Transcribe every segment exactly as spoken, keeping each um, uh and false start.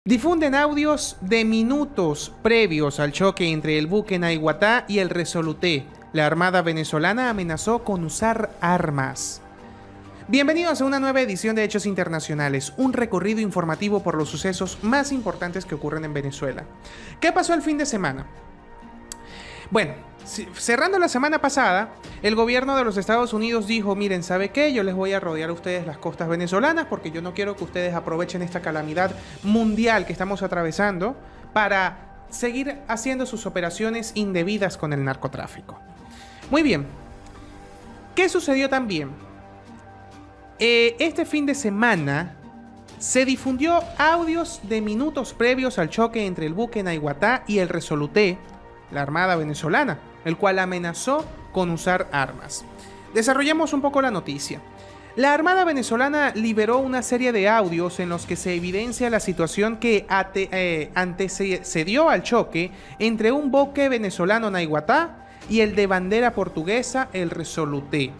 Difunden audios de minutos previos al choque entre el buque Naiguatá y el Resoluté. La Armada venezolana amenazó con usar armas. Bienvenidos a una nueva edición de Hechos Internacionales, un recorrido informativo por los sucesos más importantes que ocurren en Venezuela. ¿Qué pasó el fin de semana? Bueno, cerrando la semana pasada, el gobierno de los Estados Unidos dijo, miren, ¿sabe qué? Yo les voy a rodear a ustedes las costas venezolanas porque yo no quiero que ustedes aprovechen esta calamidad mundial que estamos atravesando para seguir haciendo sus operaciones indebidas con el narcotráfico. Muy bien. ¿Qué sucedió también? Eh, este fin de semana se difundió audios de minutos previos al choque entre el buque Naiguatá y el Resoluté, la Armada venezolana, el cual amenazó con usar armas. Desarrollemos un poco la noticia. La Armada venezolana liberó una serie de audios en los que se evidencia la situación que ate, eh, antecedió al choque entre un buque venezolano Naiguatá y el de bandera portuguesa el Resoluté.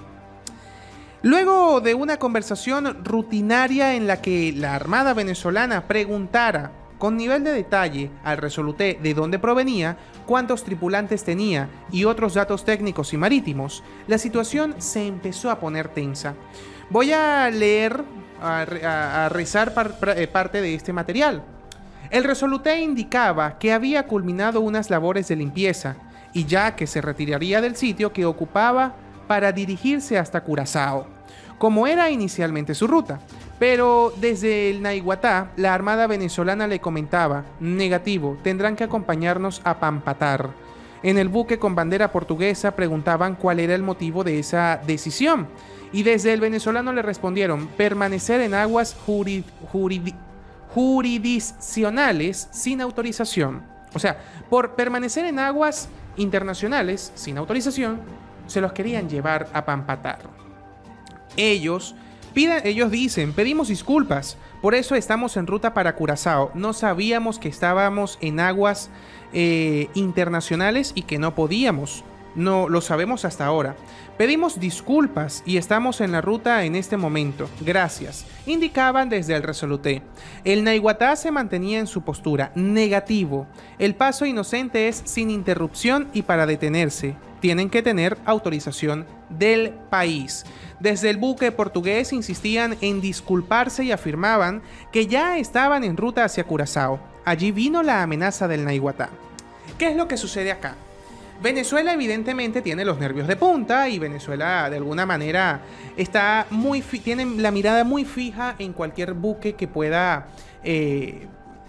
Luego de una conversación rutinaria en la que la Armada venezolana preguntara con nivel de detalle al Resoluté de dónde provenía, cuántos tripulantes tenía y otros datos técnicos y marítimos, la situación se empezó a poner tensa. Voy a leer, a, a, a rezar par, par, parte de este material. El Resoluté indicaba que había culminado unas labores de limpieza y ya que se retiraría del sitio que ocupaba para dirigirse hasta Curazao, como era inicialmente su ruta. Pero desde el Naiguatá, la Armada venezolana le comentaba, negativo, tendrán que acompañarnos a Pampatar. En el buque con bandera portuguesa preguntaban cuál era el motivo de esa decisión. Y desde el venezolano le respondieron, permanecer en aguas jurid, jurid, jurisdiccionales sin autorización. O sea, por permanecer en aguas internacionales sin autorización, se los querían llevar a Pampatar. Ellos... Pida, ellos dicen, pedimos disculpas, por eso estamos en ruta para Curazao. No sabíamos que estábamos en aguas eh, internacionales y que no podíamos. No lo sabemos hasta ahora. Pedimos disculpas y estamos en la ruta en este momento. Gracias. Indicaban desde el Resoluté. El Naiguatá se mantenía en su postura. Negativo. El paso inocente es sin interrupción y para detenerse tienen que tener autorización del país. Desde el buque portugués insistían en disculparse y afirmaban que ya estaban en ruta hacia Curazao. Allí vino la amenaza del Naiguatá. ¿Qué es lo que sucede acá? Venezuela evidentemente tiene los nervios de punta y Venezuela de alguna manera está muy tiene la mirada muy fija en cualquier buque que pueda eh,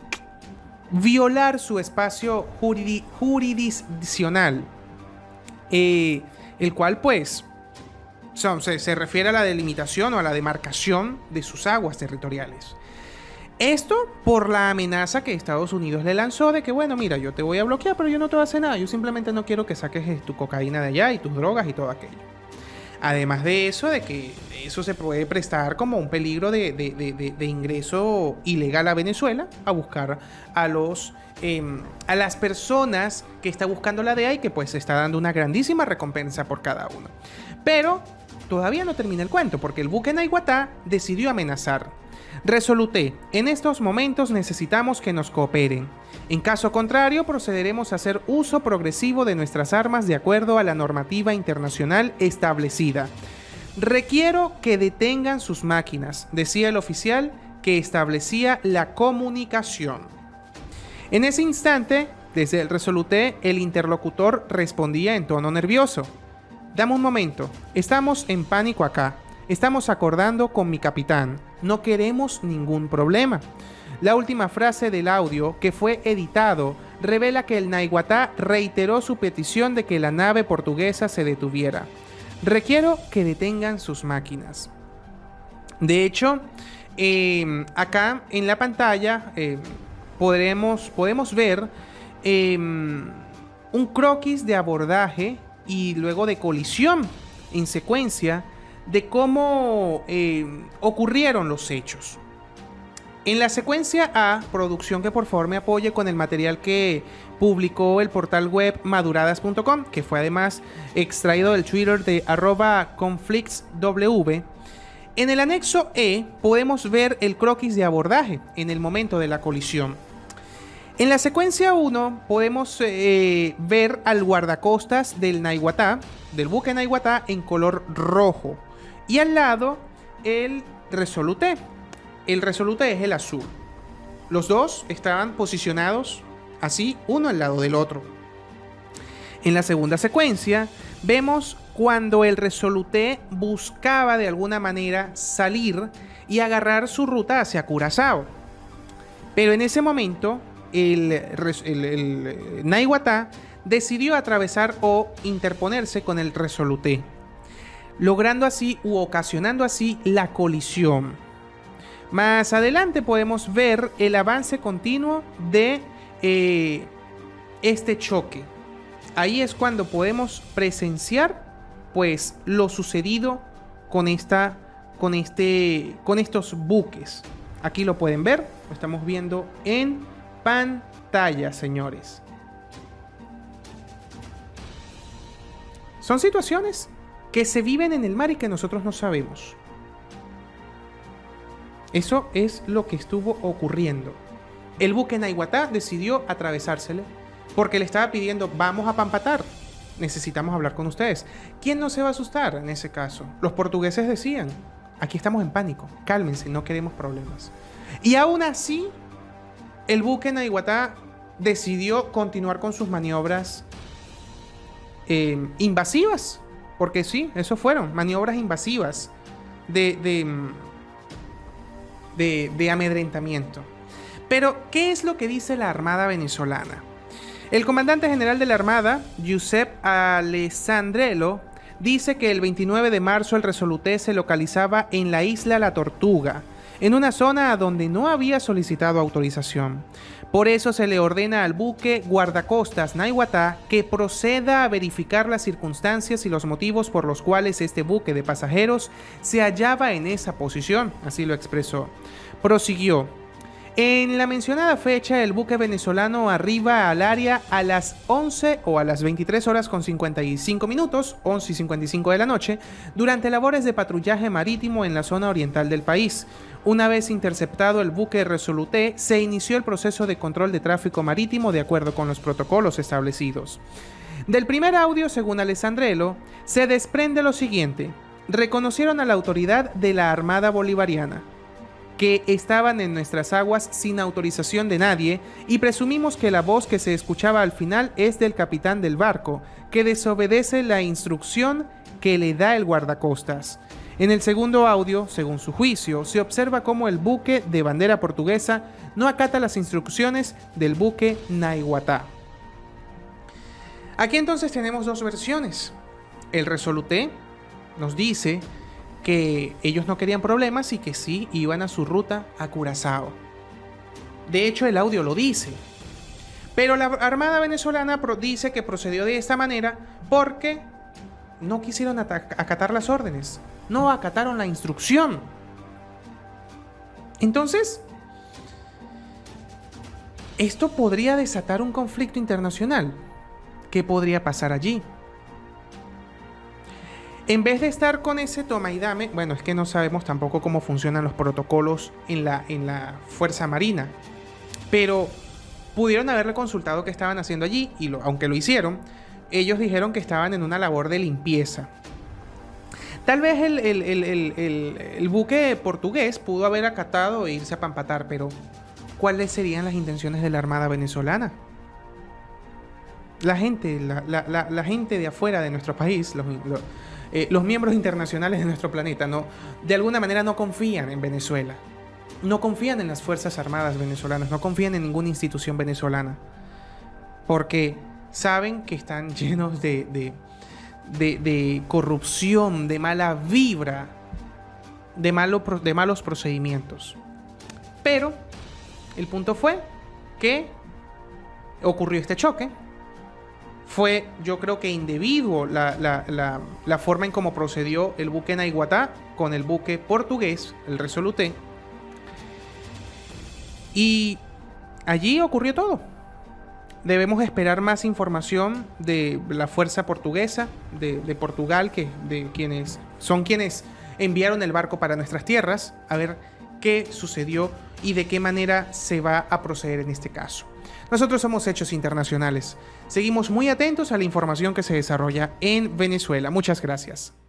violar su espacio jurid jurisdiccional, eh, el cual pues son, se, se refiere a la delimitación o a la demarcación de sus aguas territoriales. Esto por la amenaza que Estados Unidos le lanzó de que, bueno, mira, yo te voy a bloquear, pero yo no te voy a hacer nada. Yo simplemente no quiero que saques tu cocaína de allá y tus drogas y todo aquello. Además de eso, de que eso se puede prestar como un peligro de, de, de, de, de ingreso ilegal a Venezuela a buscar a los eh, a las personas que está buscando la D E A y que pues está dando una grandísima recompensa por cada uno. Pero todavía no termina el cuento porque el buque Naiguatá decidió amenazar. Resoluté, en estos momentos necesitamos que nos cooperen. En caso contrario, procederemos a hacer uso progresivo de nuestras armas de acuerdo a la normativa internacional establecida. Requiero que detengan sus máquinas, decía el oficial que establecía la comunicación. En ese instante, desde el Resoluté, el interlocutor respondía en tono nervioso. Dame un momento, estamos en pánico acá. Estamos acordando con mi capitán. No queremos ningún problema. La última frase del audio, que fue editado, revela que el Naiguatá reiteró su petición de que la nave portuguesa se detuviera. Requiero que detengan sus máquinas. De hecho, eh, acá en la pantalla eh, podremos, podemos ver eh, un croquis de abordaje y luego de colisión en secuencia de cómo eh, ocurrieron los hechos. En la secuencia A, producción que por favor me apoye con el material que publicó el portal web maduradas punto com, que fue además extraído del Twitter de arroba conflictsw. En el anexo E podemos ver el croquis de abordaje en el momento de la colisión. En la secuencia uno podemos eh, ver al guardacostas del Naiguatá, del buque Naiguatá, en color rojo. Y al lado el Resolute. El Resolute es el azul. Los dos estaban posicionados así, uno al lado del otro. En la segunda secuencia vemos cuando el Resolute buscaba de alguna manera salir y agarrar su ruta hacia Curazao. Pero en ese momento el, el, el Naiguatá decidió atravesar o interponerse con el Resolute, logrando así u ocasionando así la colisión. Más adelante podemos ver el avance continuo de eh, este choque. Ahí es cuando podemos presenciar pues lo sucedido con esta con este con estos buques. Aquí lo pueden ver, lo estamos viendo en pantalla, señores. Son situaciones que se viven en el mar y que nosotros no sabemos. Eso es lo que estuvo ocurriendo. El buque Naiguatá decidió atravesársele porque le estaba pidiendo: vamos a Pampatar, necesitamos hablar con ustedes. ¿Quién no se va a asustar en ese caso? Los portugueses decían: aquí estamos en pánico, cálmense, no queremos problemas. Y aún así, el buque Naiguatá decidió continuar con sus maniobras eh, invasivas, porque sí, eso fueron maniobras invasivas de, de, de, de amedrentamiento. Pero, ¿qué es lo que dice la Armada venezolana? El comandante general de la Armada, Giuseppe Alessandrello, dice que el veintinueve de marzo el Resolute se localizaba en la isla La Tortuga, en una zona a donde no había solicitado autorización. Por eso se le ordena al buque guardacostas Naiguatá que proceda a verificar las circunstancias y los motivos por los cuales este buque de pasajeros se hallaba en esa posición, así lo expresó. Prosiguió: en la mencionada fecha, el buque venezolano arriba al área a las once o a las veintitrés horas con cincuenta y cinco minutos, once y cincuenta y cinco de la noche, durante labores de patrullaje marítimo en la zona oriental del país. Una vez interceptado el buque Resolute, se inició el proceso de control de tráfico marítimo de acuerdo con los protocolos establecidos. Del primer audio, según Alessandrello, se desprende lo siguiente: reconocieron a la autoridad de la Armada Bolivariana, que estaban en nuestras aguas sin autorización de nadie, y presumimos que la voz que se escuchaba al final es del capitán del barco, que desobedece la instrucción que le da el guardacostas. En el segundo audio, según su juicio, se observa cómo el buque de bandera portuguesa no acata las instrucciones del buque Naiguatá. Aquí entonces tenemos dos versiones. El Resolute nos dice que ellos no querían problemas y que sí iban a su ruta a Curazao. De hecho, el audio lo dice. Pero la Armada venezolana dice que procedió de esta manera porque no quisieron acatar las órdenes, no acataron la instrucción. Entonces, esto podría desatar un conflicto internacional. ¿Qué podría pasar allí? En vez de estar con ese toma y dame, bueno, es que no sabemos tampoco cómo funcionan los protocolos en la, en la Fuerza Marina, pero pudieron haberle consultado qué estaban haciendo allí, y lo, aunque lo hicieron, ellos dijeron que estaban en una labor de limpieza. Tal vez el, el, el, el, el, el buque portugués pudo haber acatado e irse a Pampatar, pero ¿cuáles serían las intenciones de la Armada venezolana? La gente, la, la, la, la gente de afuera de nuestro país, los, los, eh, los miembros internacionales de nuestro planeta, no, de alguna manera no confían en Venezuela. No confían en las Fuerzas Armadas venezolanas, no confían en ninguna institución venezolana. Porque saben que están llenos de, de, de, de corrupción, de mala vibra, de, malo, de malos procedimientos. Pero el punto fue que ocurrió este choque. Fue, yo creo que indebido la, la, la, la forma en cómo procedió el buque Naiguatá con el buque portugués, el Resolute. Y allí ocurrió todo. Debemos esperar más información de la fuerza portuguesa, de, de Portugal, que de quienes son quienes enviaron el barco para nuestras tierras, a ver qué sucedió y de qué manera se va a proceder en este caso. Nosotros somos Hechos Internacionales. Seguimos muy atentos a la información que se desarrolla en Venezuela. Muchas gracias.